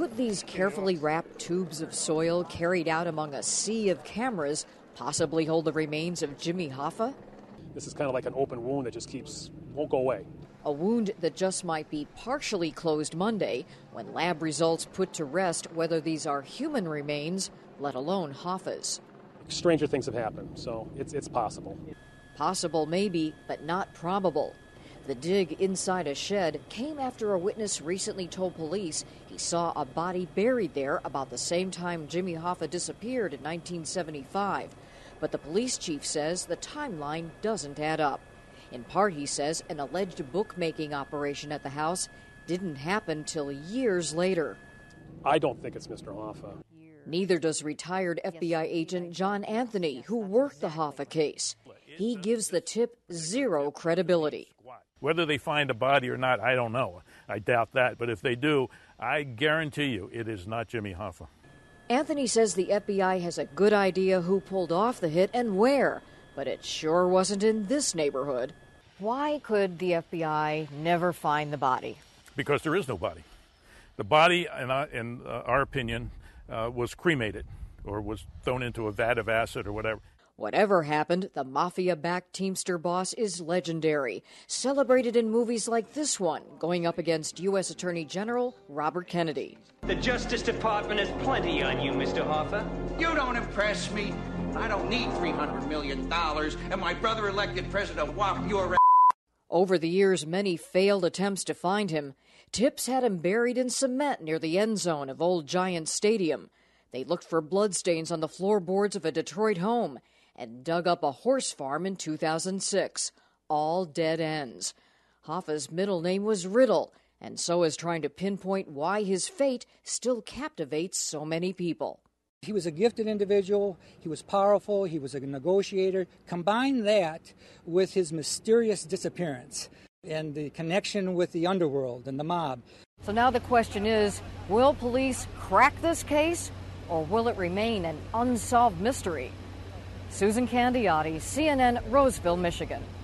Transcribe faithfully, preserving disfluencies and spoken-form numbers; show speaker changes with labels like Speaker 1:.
Speaker 1: Could these carefully wrapped tubes of soil carried out among a sea of cameras possibly hold the remains of Jimmy Hoffa?
Speaker 2: This is kind of like an open wound that just keeps, won't go away.
Speaker 1: A wound that just might be partially closed Monday when lab results put to rest whether these are human remains, let alone Hoffa's.
Speaker 2: Stranger things have happened, so it's it's possible.
Speaker 1: Possible maybe, but not probable. The dig inside a shed came after a witness recently told police he saw a body buried there about the same time Jimmy Hoffa disappeared in nineteen seventy-five. But the police chief says the timeline doesn't add up. In part, he says, an alleged bookmaking operation at the house didn't happen till years later.
Speaker 2: I don't think it's Mister Hoffa.
Speaker 1: Neither does retired F B I agent John Anthony, who worked the Hoffa case. He gives the tip zero credibility.
Speaker 3: Whether they find a body or not, I don't know. I doubt that. But if they do, I guarantee you it is not Jimmy Hoffa.
Speaker 1: Anthony says the F B I has a good idea who pulled off the hit and where, but it sure wasn't in this neighborhood. Why could the F B I never find the body?
Speaker 3: Because there is no body. The body, in our, in, uh, our opinion, uh, was cremated or was thrown into a vat of acid or whatever.
Speaker 1: Whatever happened, the mafia-backed Teamster boss is legendary, celebrated in movies like this one, going up against U S Attorney General Robert Kennedy.
Speaker 4: The Justice Department has plenty on you, Mister Hoffa.
Speaker 5: You don't impress me. I don't need three hundred million dollars, and my brother elected President whopped your ass.
Speaker 1: Over the years, many failed attempts to find him. Tips had him buried in cement near the end zone of Old Giants Stadium. They looked for bloodstains on the floorboards of a Detroit home and dug up a horse farm in two thousand six. All dead ends. Hoffa's middle name was Riddle, and so is trying to pinpoint why his fate still captivates so many people.
Speaker 6: He was a gifted individual, he was powerful, he was a negotiator. Combine that with his mysterious disappearance and the connection with the underworld and the mob.
Speaker 1: So now the question is, will police crack this case, or will it remain an unsolved mystery? Susan Candiotti, C N N, Roseville, Michigan.